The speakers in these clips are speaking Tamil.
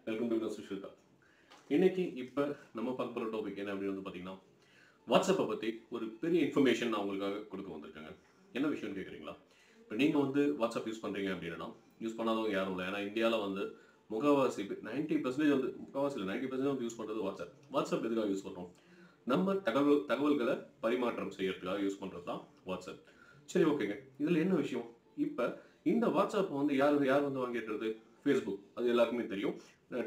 Welcome to social talk. இன்னைக்கு இப்போ நம்ம பார்க்க போகிற டாபிக் என்ன அப்படின்னு பார்த்தீங்கன்னா, வாட்ஸ்அப்பை பற்றி ஒரு பெரிய இன்ஃபர்மேஷன் நான் உங்களுக்காக கொடுக்க வந்திருக்கேங்க. என்ன விஷயம்னு கேட்குறீங்களா? இப்போ நீங்கள் வாட்ஸ்அப் யூஸ் பண்ணுறீங்க அப்படின்னா, யூஸ் பண்ணாதவங்க யாரும் இல்லை. ஏன்னா இந்தியாவில் முக்கால்வாசி 90% முக்கால்வாசி இல்லை 90% யூஸ் பண்ணுறது வாட்ஸ்அப் எதுக்காக யூஸ் பண்ணுறோம்? நம்ம தகவல்களை பரிமாற்றம் செய்யறதுக்காக யூஸ் பண்ணுறது தான் வாட்ஸ்அப். சரி, ஓகேங்க. இதில் என்ன விஷயம்? இப்போ இந்த வாட்ஸ்அப் யார் வாங்கிடுறது? ஃபேஸ்புக். அது எல்லாருக்குமே தெரியும்.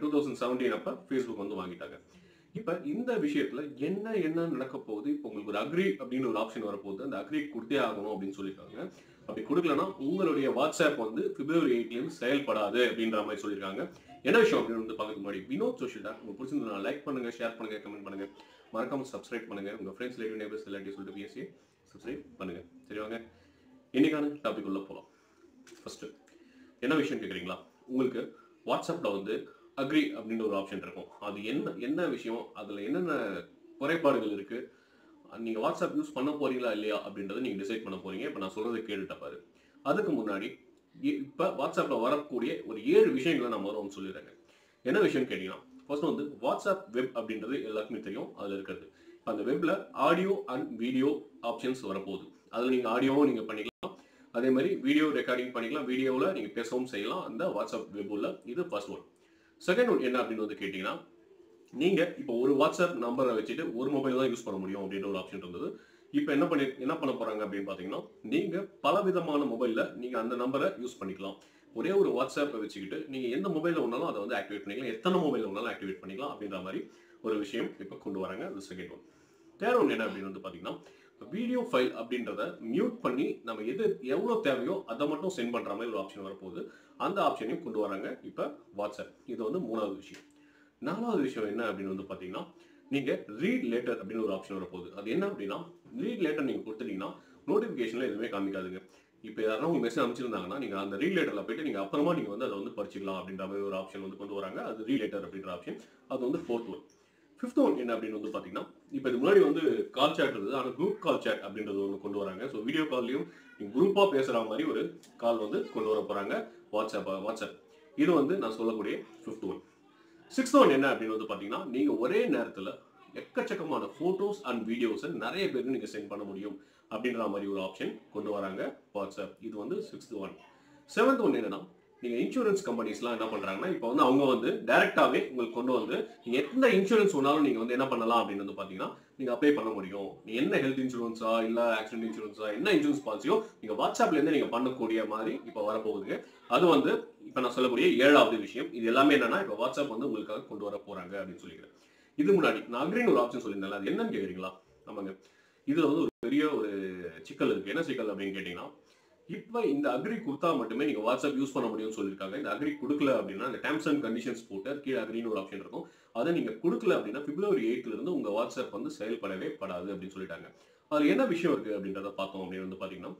2017 அப்போ ஃபேஸ்புக் வாங்கிட்டாங்க. இப்போ இந்த விஷயத்தில் என்ன நடக்க போகுது? இப்போ உங்களுக்கு ஒரு அக்ரி அப்படின்னு ஒரு ஆப்ஷன் வரப்போகுது. அந்த அக்ரி கொடுத்தே ஆகணும் அப்படின்னு சொல்லியிருக்காங்க. அப்படி கொடுக்கலன்னா உங்களுடைய வாட்ஸ்அப் பிப்ரவரி 8 செயல்படாது அப்படின்ற மாதிரி சொல்லியிருக்காங்க. என்ன விஷயம் அப்படின்னு பார்க்கறதுக்கு முன்னாடி வினோத் சோஷியல் டாக் உங்களுக்கு பிடிச்சிருந்தா லைக் பண்ணுங்க, ஷேர் பண்ணுங்க, கமெண்ட் பண்ணுங்க, மறக்காம சப்ஸ்கிரைப் பண்ணுங்க. உங்க ஃப்ரெண்ட்ஸ், ரிலேட்டிவ், நெய்பர்ஸ் எல்லாத்தையும் சொல்லிட்டு பேசி சப்ஸ்கிரைப் பண்ணுங்க. சரி, வாங்க இன்னைக்கான டாபிக் உள்ள போகலாம். ஃபர்ஸ்ட் என்ன விஷயம் கேட்குறீங்களா? உங்களுக்கு வாட்ஸ்அப்ல அக்ரி அப்படின்ற ஒரு ஆப்ஷன் இருக்கும். அது என்ன விஷயம், அதில் என்னென்ன குறைபாடுகள் இருக்கு, நீங்கள் வாட்ஸ்அப் யூஸ் பண்ண போறீங்களா இல்லையா அப்படின்றத நீங்கள் டிசைட் பண்ண போறீங்க. இப்போ நான் சொல்றதை கேட்டுட்ட பாரு. அதுக்கு முன்னாடி இப்போ வாட்ஸ்அப்பில் வரக்கூடிய ஒரு 7 விஷயங்களை நான் முதல்ல சொல்லிடுறேங்க. என்ன விஷயம்னு கேட்டீங்கன்னா, ஃபர்ஸ்ட் வாட்ஸ்அப் வெப் அப்படின்றது எல்லாருக்குமே தெரியும். அதில் இருக்கிறது இப்போ அந்த வெப்ல ஆடியோ அண்ட் வீடியோ ஆப்ஷன்ஸ் வரப்போகுது. அதில் நீங்கள் ஆடியோவும் நீங்கள் பண்ணிக்கலாம், அதே மாதிரி வீடியோ ரெக்கார்டிங் பண்ணிக்கலாம், வீடியோவில் நீங்கள் பேசவும் செய்யலாம் அந்த வாட்ஸ்அப் வெப் உள்ள. இது ஃபர்ஸ்ட் ஒன். செகண்ட் ஒன் என்ன அப்படின்னு கேட்டீங்கன்னா, நீங்க இப்போ ஒரு வாட்ஸ்அப் நம்பரை வச்சுட்டு ஒரு மொபைல் தான் யூஸ் பண்ண முடியும் அப்படின்ற ஒரு ஆப்ஷன் இருந்தது. இப்போ என்ன பண்ண போறாங்க அப்படின்னு பார்த்தீங்கன்னா, நீங்க பல விதமான மொபைல்ல நீங்க அந்த நம்பரை யூஸ் பண்ணிக்கலாம். ஒரே ஒரு வாட்ஸ்அப்பை வச்சுக்கிட்டு நீங்க எந்த மொபைல்ல வேணாலும் அதை ஆக்டிவேட் பண்ணிக்கலாம், எத்தனை மொபைல் வேணாலும் ஆக்டிவேட் பண்ணிக்கலாம் அப்படின்ற மாதிரி ஒரு விஷயம் இப்போ கொண்டு வராங்க. அது செகண்ட் ஒன். தேர்ட் ஒன் என்ன அப்படின்னு பார்த்தீங்கன்னா, வீடியோ ஃபைல் அப்படின்றத மியூட் பண்ணி நம்ம எவ்வளோ தேவையோ அதை மட்டும் சென்ட் பண்ற மாதிரி ஒரு ஆப்ஷன் வரப்போகுது. அந்த ஆப்ஷனையும் கொண்டு வராங்க இப்போ வாட்ஸ்அப். இது மூணாவது விஷயம். நாலாவது விஷயம் என்ன அப்படின்னு பார்த்தீங்கன்னா, நீங்க ரீட் லேட்டர் அப்படின்னு ஒரு ஆப்ஷன் வரப்போகுது. அது என்ன அப்படின்னா, ரீட் லேட்டர் நீங்க கொடுத்துட்டீங்கன்னா நோட்டிபிகேஷன்ல எதுவுமே காமிக்காதுங்க. இப்போ யாராவது உங்களுக்கு மெசேஜ் அனுப்பிச்சிருந்தாங்கன்னா நீங்க அந்த ரீட் லேட்டர்ல போயிட்டு நீங்க அப்புறமா நீங்க அதை படிச்சுக்கலாம் அப்படின்ற மாதிரி ஒரு ஆப்ஷன் கொண்டு வராங்க. அது ரீட் லேட்டர் அப்படின்ற ஆப்ஷன். அது ஃபோர்த் ஒன். ஃபிஃப்த் ஒன் என்ன அப்படின்னு பார்த்தீங்கன்னா, இப்போ இது முன்னாடி கால் சாட் இருந்தது, ஆனால் குரூப் கால் சாட் அப்படின்றது கொண்டு வராங்க. ஸோ வீடியோ கால்லையும் நீங்கள் குரூப்பாக பேசுகிற மாதிரி ஒரு கால் கொண்டு வர போகிறாங்க வாட்ஸ்அப். இது நான் சொல்லக்கூடிய ஃபிஃப்த் ஒன். சிக்ஸ்த் ஒன் என்ன அப்படின்னு பார்த்தீங்கன்னா, நீங்கள் ஒரே நேரத்தில் எக்கச்சக்கமான ஃபோட்டோஸ் அண்ட் வீடியோஸை நிறைய பேருக்கு நீங்கள் சென்ட் பண்ண முடியும் அப்படின்ற மாதிரி ஒரு ஆப்ஷன் கொண்டு வராங்க வாட்ஸ்அப். இது சிக்ஸ்த் ஒன். செவன்த் ஒன் என்னன்னா, நீங்க இன்சூரன்ஸ் கம்பெனிஸ்லாம் என்ன பண்றாங்கன்னா, இப்போ அவங்க டைரக்டாவே உங்களுக்கு கொண்டு நீங்க எந்த இன்சூரன்ஸ் வேணாலும் நீங்க என்ன பண்ணலாம் அப்படின்னு பாத்தீங்கன்னா, நீங்க அப்ளை பண்ண முடியும். நீ என்ன ஹெல்த் இன்சூரன்ஸா இல்ல ஆக்சிடென்ட் இன்சூரன்ஸா என்ன இன்சூரன்ஸ் பாலிசியோ நீங்க வாட்ஸ்அப்ல இருந்து நீங்க பண்ணக்கூடிய மாதிரி இப்போ வரப்போகுது. அது இப்போ நான் சொல்லக்கூடிய 7வது விஷயம். இது எல்லாமே என்னன்னா இப்போ வாட்ஸ்அப் உங்களுக்காக கொண்டு வர போறாங்க அப்படின்னு சொல்லிக்கிறேன். இது முன்னாடி நான் அக்ரின்னு ஒரு ஆப்ஷன் சொல்லியிருந்தேன். அது என்னன்னு கேக்குறீங்களா? ஆமாங்க. இதுல ஒரு பெரிய ஒரு சிக்கல் இருக்கு. என்ன சிக்கல் அப்படின்னு கேட்டீங்கன்னா, இப்போ இந்த அக்ரி கொடுத்தா மட்டுமே நீங்க வாட்ஸ்அப் யூஸ் பண்ண முடியும்னு சொல்லியிருக்காங்க. இந்த அக்ரி கொடுக்கல அப்படின்னா இந்த டேர்ம்ஸ் அண்ட் கண்டிஷன்ஸ் போட்டு கீழே அக்ரின்னு ஒரு ஆப்ஷன் இருக்கும். அதை நீங்க கொடுக்கல அப்படின்னா பிப்ரவரி 8 இருந்து உங்க வாட்ஸ்அப் செயல்படவே படாது அப்படின்னு சொல்லிட்டாங்க. அதுல என்ன விஷயம் இருக்கு அப்படின்றத பார்த்தோம் அப்படின்னு பாத்தீங்கன்னா,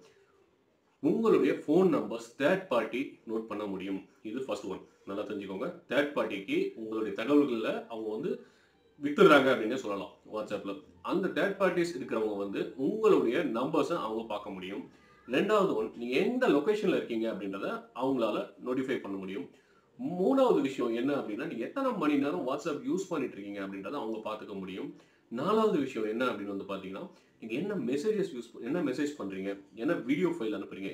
உங்களுடைய phone numbers third party note பண்ண முடியும். இது ஃபர்ஸ்ட் ஒன். நல்லா தெரிஞ்சுக்கோங்க. தேர்ட் பார்ட்டிக்கு உங்களுடைய தகவல்களை அவங்க வித்துறாங்க அப்படின்னு சொல்லலாம் வாட்ஸ்அப்ல. அந்த தேர்ட் பார்ட்டிஸ் இருக்கிறவங்க உங்களுடைய நம்பர்ஸை அவங்க பார்க்க முடியும். ரெண்டாவது ஒன், நீங்க எந்த லொகேஷன்ல இருக்கீங்க அப்படின்றத அவங்களால நோட்டிஃபை பண்ண முடியும். மூணாவது விஷயம் என்ன அப்படின்னா, நீங்க எத்தனை மணி நேரம் வாட்ஸ்அப் யூஸ் பண்ணிட்டு இருக்கீங்க அப்படின்றத அவங்க பார்த்துக்க முடியும். நாலாவது விஷயம் என்ன அப்படின்னு பாத்தீங்கன்னா, நீங்க என்ன மெசேஜ் பண்றீங்க, என்ன வீடியோ ஃபைல் அனுப்புறீங்க,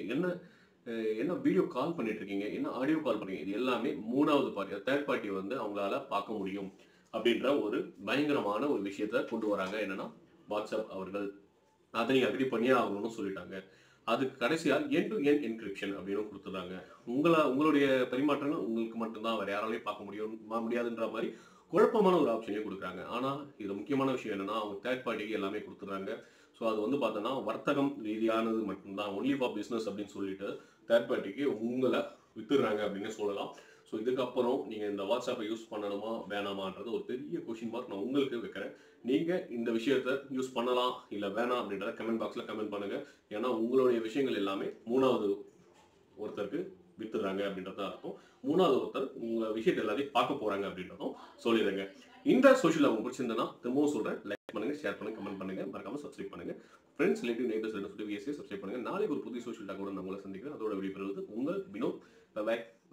என்ன வீடியோ கால் பண்ணிட்டு இருக்கீங்க, என்ன ஆடியோ கால் பண்றீங்க, இது எல்லாமே மூணாவது பார்ட்டி தேர்ட் பார்ட்டி அவங்களால பார்க்க முடியும் அப்படின்ற ஒரு பயங்கரமான ஒரு விஷயத்த கொண்டு வராங்க. என்னன்னா வாட்ஸ்அப் அவர்கள் அதை நீங்க அக்ரி பண்ணியே ஆகணும்னு சொல்லிட்டாங்க. அதுக்கு கடைசியா எண்ட் டு எண்ட் என்கிரிப்ஷன் அப்படின்னு கொடுத்துறாங்க. உங்களுடைய பரிமாற்றங்கள் உங்களுக்கு மட்டும்தான், வேற யாராலையும் பார்க்க முடியாதுன்ற மாதிரி குழப்பமான ஒரு ஆப்ஷனையும் கொடுக்குறாங்க. ஆனா இது முக்கியமான விஷயம் என்னன்னா, அவங்க தேர்ட் பார்ட்டிக்கு எல்லாமே கொடுத்துறாங்க. ஸோ அது பார்த்தோன்னா வர்த்தகம் ரீதியானது மட்டும்தான், ஒன்லி ஃபார் பிஸ்னஸ் அப்படின்னு சொல்லிட்டு தேர்ட் பார்ட்டிக்கு உங்களை வித்துடுறாங்க அப்படின்னு சொல்லலாம். ஸோ இதுக்கப்புறம் நீங்கள் இந்த வாட்ஸ்அப்பை யூஸ் பண்ணணுமா வேணாமான்றது ஒரு பெரிய கொஷின் மார்க் நான் உங்களுக்கு வைக்கிறேன். நீங்கள் இந்த விஷயத்தை யூஸ் பண்ணலாம் இல்லை வேணாம் அப்படின்றத கமெண்ட் பாக்ஸில் கமெண்ட் பண்ணுங்கள். ஏன்னா உங்களுடைய விஷயங்கள் எல்லாமே மூணாவது ஒருத்தருக்கு வித்துடுறாங்க அப்படின்றத அர்த்தம். மூணாவது ஒருத்தர் உங்கள் விஷயத்தை எல்லாத்தையும் பார்க்க போகிறாங்க அப்படின்றதும் சொல்லிடுங்க. இந்த சோஷியல் உங்களுக்கு பிடிச்சிருந்தேன்னா திரும்பவும் சொல்கிறேன், லைக் பண்ணுங்கள், ஷேர் பண்ணுங்கள், கமெண்ட் பண்ணுங்கள், மறக்காமல் சப்ஸ்கிரைப் பண்ணுங்கள். ஃப்ரெண்ட்ஸ், ரிலேட்டிவ், நெய்பர்ஸ் சொல்லிட்டு சப்ஸ்கிரைப் பண்ணுங்கள். நாளைக்கு ஒரு புதிய சோஷியல் டாக் கூட நான் உங்களை சந்திக்கிறேன். அதோட விடைபெறுவது உங்கள் வினோத். பை.